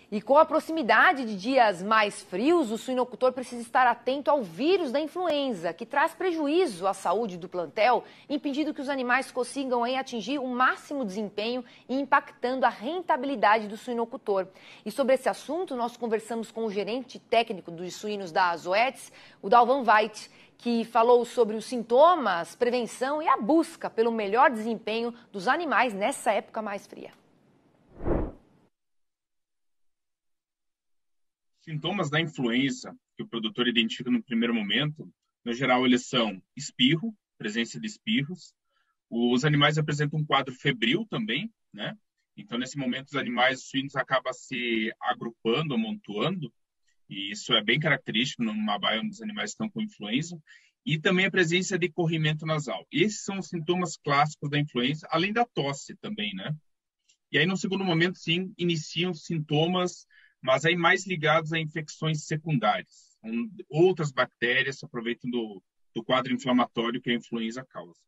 E com a proximidade de dias mais frios, o suinocultor precisa estar atento ao vírus da influenza, que traz prejuízo à saúde do plantel, impedindo que os animais consigam atingir o máximo desempenho e impactando a rentabilidade do suinocultor. E sobre esse assunto, nós conversamos com o gerente técnico dos suínos da Zoetis, o Dalvan Veit, que falou sobre os sintomas, prevenção e a busca pelo melhor desempenho dos animais nessa época mais fria. Sintomas da influenza que o produtor identifica no primeiro momento, no geral, eles são espirro, presença de espirros. Os animais apresentam um quadro febril também, né? Então, nesse momento, os animais suínos acabam se agrupando, amontoando, e isso é bem característico numa baia onde os animais estão com influenza. E também a presença de corrimento nasal. Esses são os sintomas clássicos da influenza, além da tosse também, né? E aí, no segundo momento, sim, iniciam sintomas, mas aí mais ligados a infecções secundárias. Outras bactérias se aproveitam do quadro inflamatório que a influenza causa.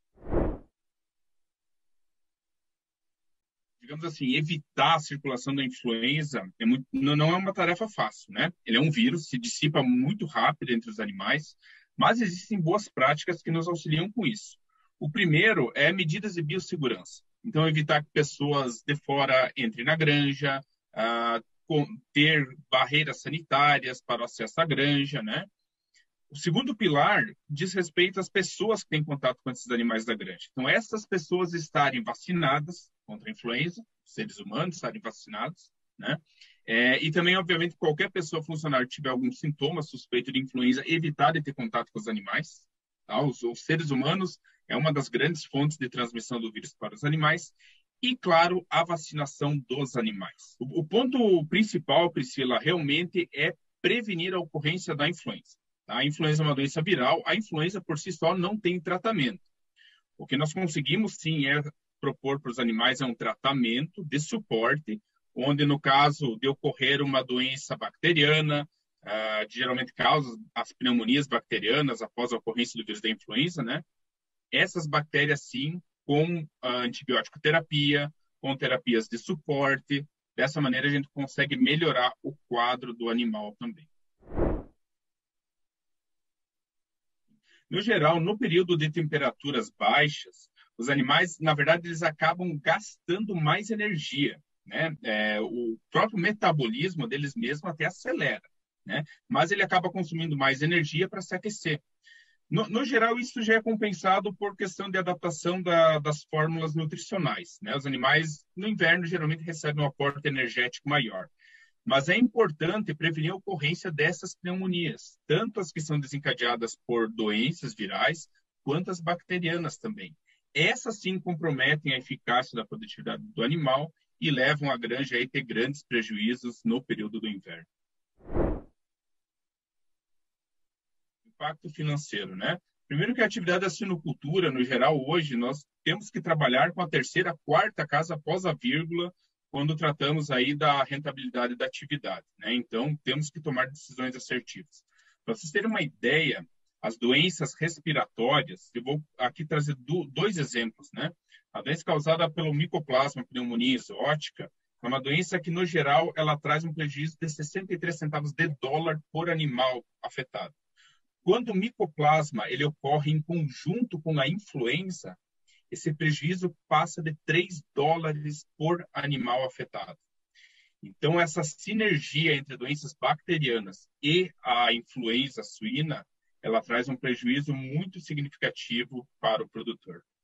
Digamos assim, evitar a circulação da influenza não é uma tarefa fácil, né? Ele é um vírus, se dissipa muito rápido entre os animais, mas existem boas práticas que nos auxiliam com isso. O primeiro é medidas de biossegurança. Então, evitar que pessoas de fora entrem na granja, ter barreiras sanitárias para o acesso à granja, né? O segundo pilar diz respeito às pessoas que têm contato com esses animais da granja. Então, essas pessoas estarem vacinadas contra a influenza, seres humanos estarem vacinados, né? E também, obviamente, qualquer pessoa funcionária que tiver algum sintoma suspeito de influenza, evitar de ter contato com os animais. Tá? Os seres humanos é uma das grandes fontes de transmissão do vírus para os animais. E, claro, a vacinação dos animais. O ponto principal, Priscila, realmente é prevenir a ocorrência da influenza. A influenza é uma doença viral, a influenza por si só não tem tratamento. O que nós conseguimos, sim, é propor para os animais um tratamento de suporte, onde, no caso de ocorrer uma doença bacteriana, que geralmente causa as pneumonias bacterianas após a ocorrência do vírus da influenza, né? Essas bactérias, sim, com antibiótico terapia, com terapias de suporte. Dessa maneira, a gente consegue melhorar o quadro do animal também. No geral, no período de temperaturas baixas, os animais, na verdade, eles acabam gastando mais energia, né? O próprio metabolismo deles mesmo até acelera, né? Mas ele acaba consumindo mais energia para se aquecer. No geral, isso já é compensado por questão de adaptação das fórmulas nutricionais, né? Os animais, no inverno, geralmente recebem um aporte energético maior. Mas é importante prevenir a ocorrência dessas pneumonias, tanto as que são desencadeadas por doenças virais, quanto as bacterianas também. Essas, sim, comprometem a eficácia da produtividade do animal e levam a granja a ter grandes prejuízos no período do inverno. Impacto financeiro, né? Primeiro que a atividade da suinocultura, no geral, hoje, nós temos que trabalhar com a terceira, quarta casa após a vírgula, quando tratamos aí da rentabilidade da atividade, né? Então, temos que tomar decisões assertivas. Para vocês terem uma ideia, as doenças respiratórias, eu vou aqui trazer dois exemplos, né? A doença causada pelo micoplasma pneumonia exótica é uma doença que, no geral, ela traz um prejuízo de 63 centavos de dólar por animal afetado. Quando o micoplasma ele ocorre em conjunto com a influenza, esse prejuízo passa de 3 dólares por animal afetado. Então, essa sinergia entre doenças bacterianas e a influenza suína, ela traz um prejuízo muito significativo para o produtor.